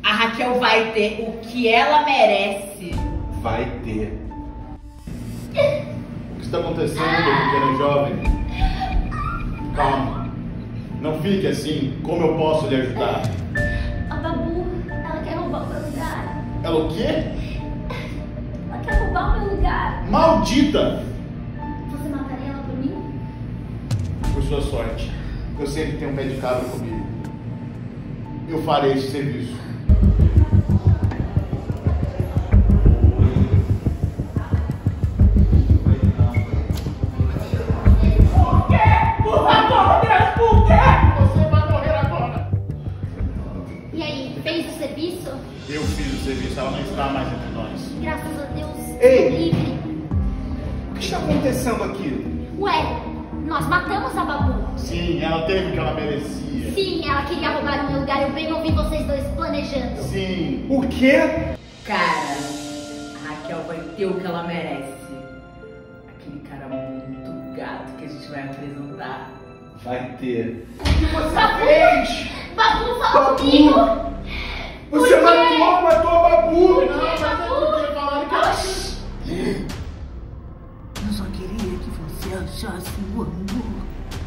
A Raquel vai ter o que ela merece. Vai ter. O que está acontecendo, pequena jovem? Calma. Não fique assim. Como eu posso lhe ajudar? A Babu, ela quer roubar o meu lugar. Ela o quê? Ela quer roubar o meu lugar. Maldita! Você mataria ela por mim? Por sua sorte, eu sempre tenho um pé de cabra comigo. Eu farei esse serviço. Por quê? Por favor, Deus, por quê? Você vai morrer agora! E aí, fez o serviço? Eu fiz o serviço, ela não está mais entre nós. Graças a Deus, Ei! tô livre. O que está acontecendo aqui? Ué, nós matamos a Babu. Sim, ela teve o que ela merecia. Sim, ela queria roubar o meu lugar. Eu bem ouvi vocês dois planejando. Sim. O quê? Cara, a Raquel vai ter o que ela merece. Aquele cara muito gato que a gente vai apresentar. Vai ter. O que você fez? Babu, fala Babu! comigo. Você Por quê? matou a Babu! Não, mas é porque falaram que ela... Eu só queria que você achasse o amor.